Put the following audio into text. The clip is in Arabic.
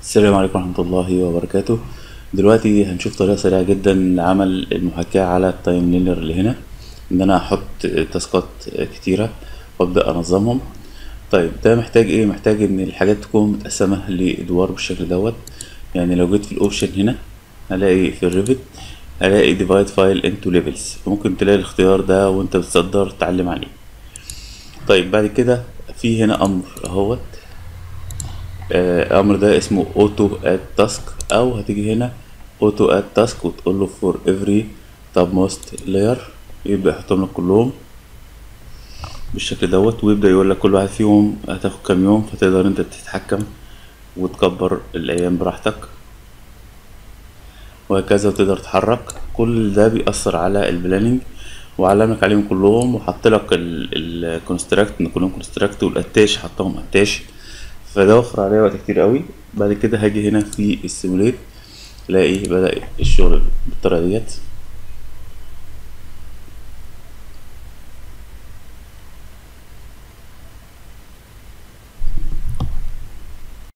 السلام عليكم ورحمة الله وبركاته. دلوقتي هنشوف طريقة سريعة جدا لعمل المحاكاة على التايم لينر اللي هنا، ان انا احط تاسكات كتيرة وابدأ انظمهم. طيب ده محتاج ايه؟ محتاج ان الحاجات تكون متقسمة لادوار بالشكل دوت. يعني لو جيت في الاوبشن هنا هلاقي في الريفت هلاقي ديفايد فايل انتو ليفلز، ممكن تلاقي الاختيار ده وانت بتصدر تعلم عليه. طيب بعد كده في هنا امر اهوت، الامر ده اسمه auto add task، او هتيجي هنا auto add task وتقول له for every topmost layer، يبدأ يحطهم لك كلهم بالشكل دوت، ويبدأ يقول لك كل واحد فيهم هتاخد كام يوم، فتقدر انت تتحكم وتكبر الايام براحتك وهكذا، وتقدر تحرك. كل ده بيأثر على البلاننج وعلمك عليهم كلهم، وحط لك الكونستراكت ان كلهم كونستراكت، والاتاش حطهم اتاش، فده وفر عليا وقت كتير قوي. بعد كده هاجي هنا في السيموليت الاقي بدأ الشغل بالطريقة ديت.